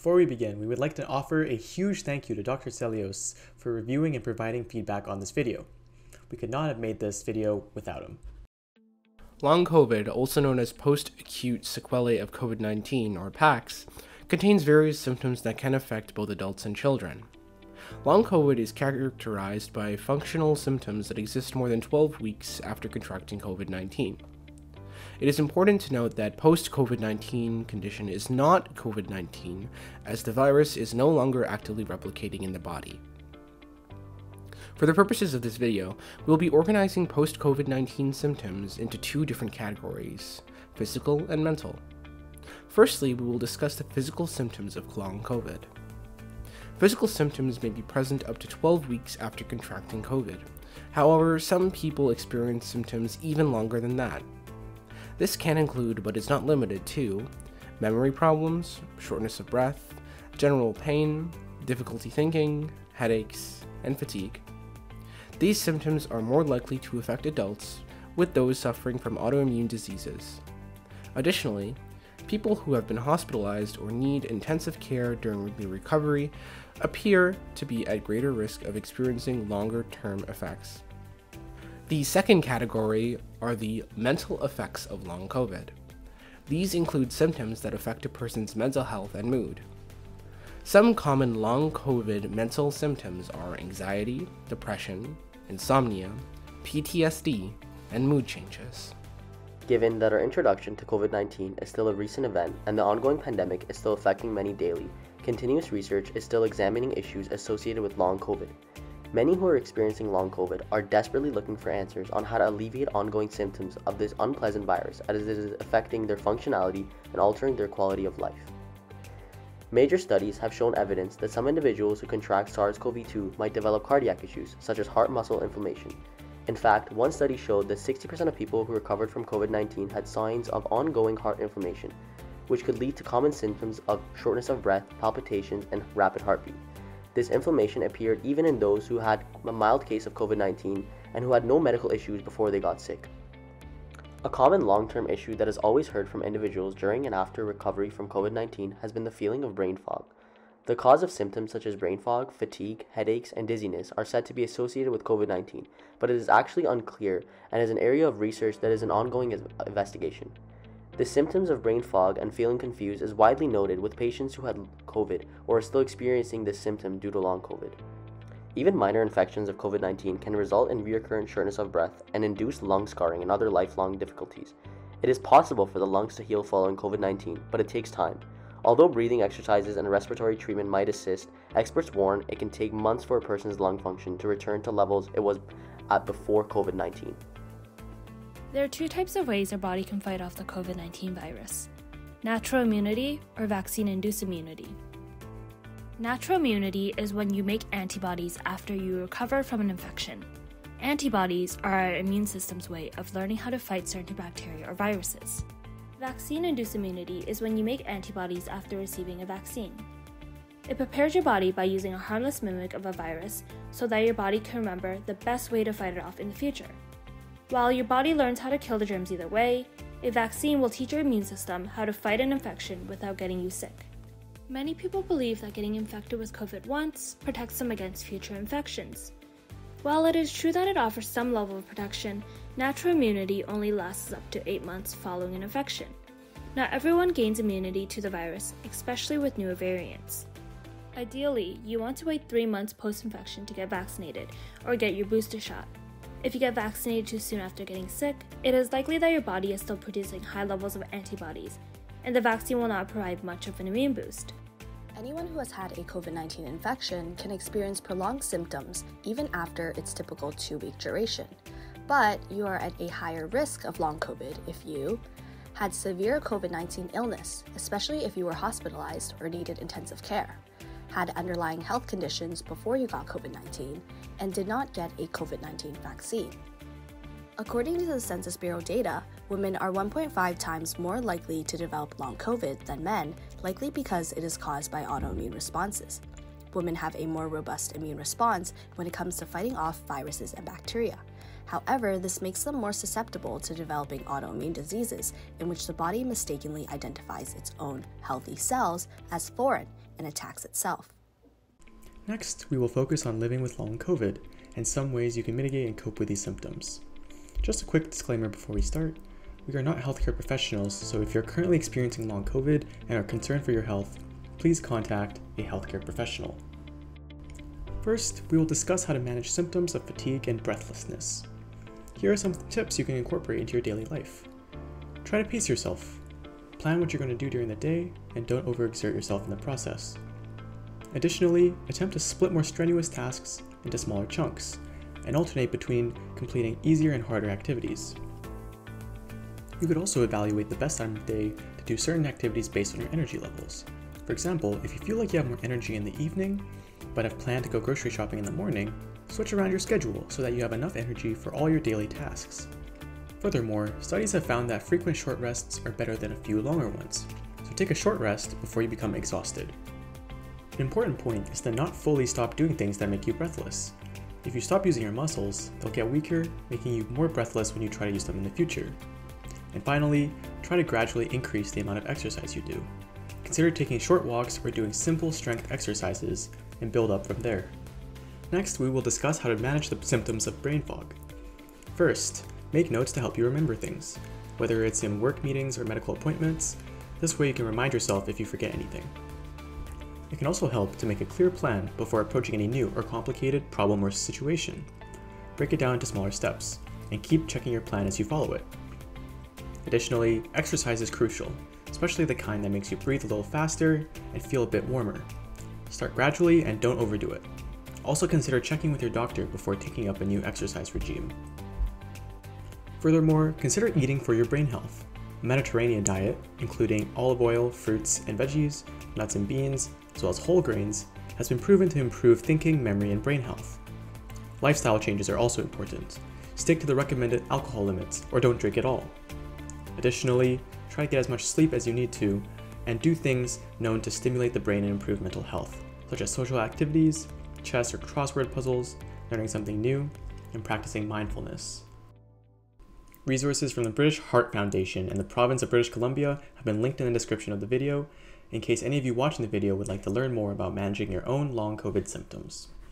Before we begin, we would like to offer a huge thank you to Dr. Celios for reviewing and providing feedback on this video. We could not have made this video without him. Long COVID, also known as post-acute sequelae of COVID-19, or PACS, contains various symptoms that can affect both adults and children. Long COVID is characterized by functional symptoms that exist more than 12 weeks after contracting COVID-19. It is important to note that post-COVID-19 condition is not COVID-19, as the virus is no longer actively replicating in the body. For the purposes of this video, we will be organizing post-COVID-19 symptoms into two different categories, physical and mental. Firstly, we will discuss the physical symptoms of long COVID. Physical symptoms may be present up to 12 weeks after contracting COVID. However, some people experience symptoms even longer than that. This can include, but is not limited to, memory problems, shortness of breath, general pain, difficulty thinking, headaches, and fatigue. These symptoms are more likely to affect adults, with those suffering from autoimmune diseases. Additionally, people who have been hospitalized or need intensive care during the recovery appear to be at greater risk of experiencing longer-term effects. The second category are the mental effects of long COVID. These include symptoms that affect a person's mental health and mood. Some common long COVID mental symptoms are anxiety, depression, insomnia, PTSD, and mood changes. Given that our introduction to COVID-19 is still a recent event and the ongoing pandemic is still affecting many daily, continuous research is still examining issues associated with long COVID. Many who are experiencing long COVID are desperately looking for answers on how to alleviate ongoing symptoms of this unpleasant virus as it is affecting their functionality and altering their quality of life. Major studies have shown evidence that some individuals who contract SARS-CoV-2 might develop cardiac issues, such as heart muscle inflammation. In fact, one study showed that 60% of people who recovered from COVID-19 had signs of ongoing heart inflammation, which could lead to common symptoms of shortness of breath, palpitations, and rapid heartbeat. This inflammation appeared even in those who had a mild case of COVID-19 and who had no medical issues before they got sick. A common long-term issue that is always heard from individuals during and after recovery from COVID-19 has been the feeling of brain fog. The cause of symptoms such as brain fog, fatigue, headaches, and dizziness are said to be associated with COVID-19, but it is actually unclear and is an area of research that is an ongoing investigation. The symptoms of brain fog and feeling confused is widely noted with patients who had COVID or are still experiencing this symptom due to long COVID. Even minor infections of COVID-19 can result in recurrent shortness of breath and induce lung scarring and other lifelong difficulties. It is possible for the lungs to heal following COVID-19, but it takes time. Although breathing exercises and respiratory treatment might assist, experts warn it can take months for a person's lung function to return to levels it was at before COVID-19. There are two types of ways our body can fight off the COVID-19 virus: natural immunity or vaccine-induced immunity. Natural immunity is when you make antibodies after you recover from an infection. Antibodies are our immune system's way of learning how to fight certain bacteria or viruses. Vaccine-induced immunity is when you make antibodies after receiving a vaccine. It prepares your body by using a harmless mimic of a virus so that your body can remember the best way to fight it off in the future. While your body learns how to kill the germs either way, a vaccine will teach your immune system how to fight an infection without getting you sick. Many people believe that getting infected with COVID once protects them against future infections. While it is true that it offers some level of protection, natural immunity only lasts up to 8 months following an infection. Not everyone gains immunity to the virus, especially with newer variants. Ideally, you want to wait 3 months post-infection to get vaccinated or get your booster shot. If you get vaccinated too soon after getting sick, it is likely that your body is still producing high levels of antibodies, and the vaccine will not provide much of an immune boost. Anyone who has had a COVID-19 infection can experience prolonged symptoms even after its typical 2-week duration. But you are at a higher risk of long COVID if you had severe COVID-19 illness, especially if you were hospitalized or needed intensive care, had underlying health conditions before you got COVID-19, and did not get a COVID-19 vaccine. According to the Census Bureau data, women are 1.5 times more likely to develop long COVID than men, likely because it is caused by autoimmune responses. Women have a more robust immune response when it comes to fighting off viruses and bacteria. However, this makes them more susceptible to developing autoimmune diseases in which the body mistakenly identifies its own healthy cells as foreign and attacks itself. Next, we will focus on living with long COVID and some ways you can mitigate and cope with these symptoms. Just a quick disclaimer before we start. We are not healthcare professionals, so if you're currently experiencing long COVID and are concerned for your health, please contact a healthcare professional. First, we will discuss how to manage symptoms of fatigue and breathlessness. Here are some tips you can incorporate into your daily life. Try to pace yourself. Plan what you're going to do during the day and don't overexert yourself in the process. Additionally, attempt to split more strenuous tasks into smaller chunks and alternate between completing easier and harder activities. You could also evaluate the best time of day to do certain activities based on your energy levels. For example, if you feel like you have more energy in the evening, but have planned to go grocery shopping in the morning, switch around your schedule so that you have enough energy for all your daily tasks. Furthermore, studies have found that frequent short rests are better than a few longer ones, so take a short rest before you become exhausted. An important point is to not fully stop doing things that make you breathless. If you stop using your muscles, they'll get weaker, making you more breathless when you try to use them in the future. And finally, try to gradually increase the amount of exercise you do. Consider taking short walks or doing simple strength exercises and build up from there. Next, we will discuss how to manage the symptoms of brain fog. First, make notes to help you remember things, whether it's in work meetings or medical appointments. This way you can remind yourself if you forget anything. It can also help to make a clear plan before approaching any new or complicated problem or situation. Break it down into smaller steps, and keep checking your plan as you follow it. Additionally, exercise is crucial, especially the kind that makes you breathe a little faster and feel a bit warmer. Start gradually and don't overdo it. Also consider checking with your doctor before taking up a new exercise regime. Furthermore, consider eating for your brain health. A Mediterranean diet, including olive oil, fruits, and veggies, nuts and beans, as well as whole grains, has been proven to improve thinking, memory, and brain health. Lifestyle changes are also important. Stick to the recommended alcohol limits or don't drink at all. Additionally, try to get as much sleep as you need to and do things known to stimulate the brain and improve mental health, such as social activities, chess or crossword puzzles, learning something new, and practicing mindfulness. Resources from the British Heart Foundation and the province of British Columbia have been linked in the description of the video, in case any of you watching the video would like to learn more about managing your own long COVID symptoms.